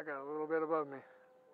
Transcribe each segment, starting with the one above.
I got a little bit above me.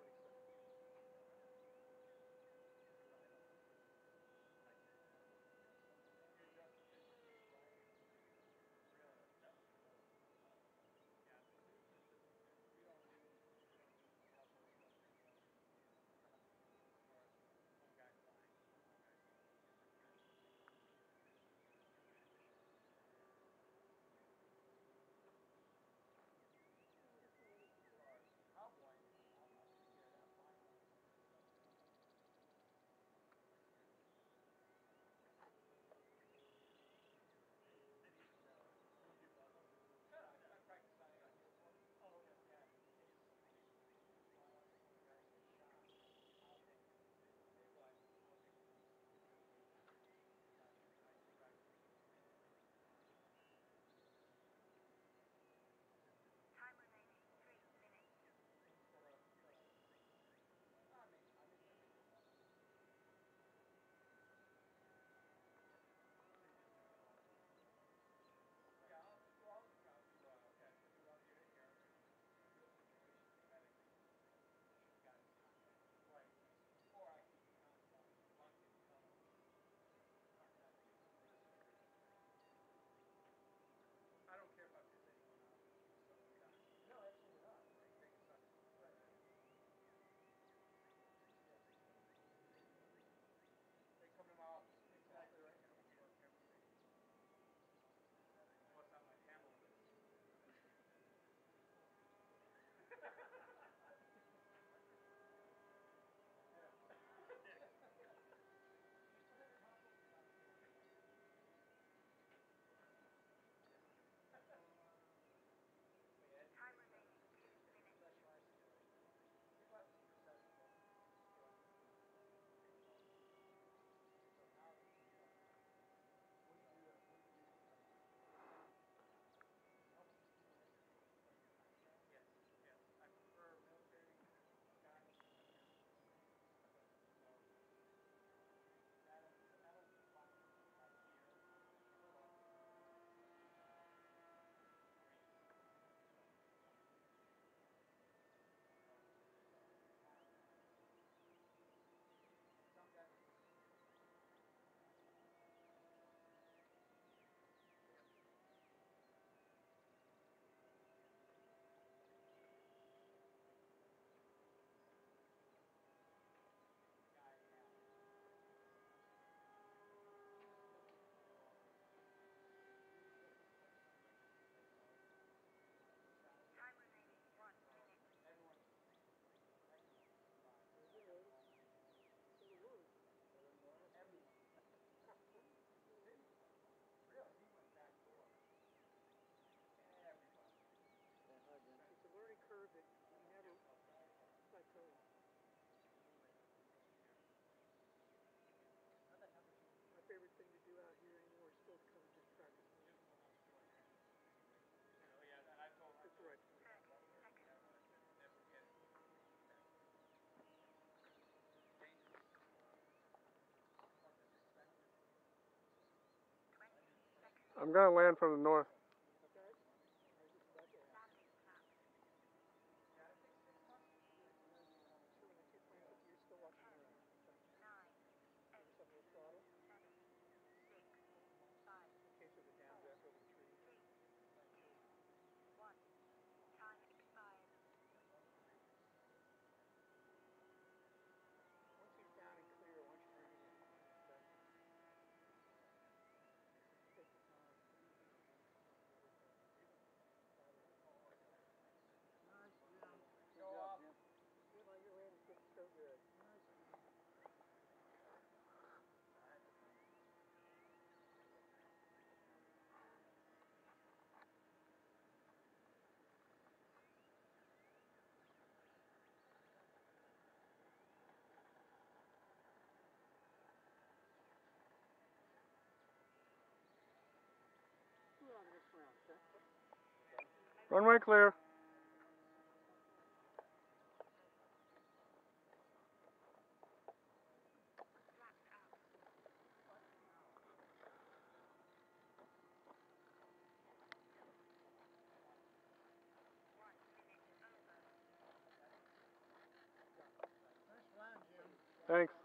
It's a learning curve that you never plateau on. My favorite thing to do out here anymore is still to come and just practice moving. It's the right point. I'm gonna land from the north. Okay? I was just about to ask. So when I see plane, you're still watching the airline. Okay. Give us up a little throttle. In case there's a downdraft over the trees. Once he's down and clear, why don't you bring it in? Okay? Take your time. Easy. Nice, Jim. Good job, Jim. Jim, your landing's getting so good. Nice, Jim. We're on the next round, okay? Runway clear. Thanks.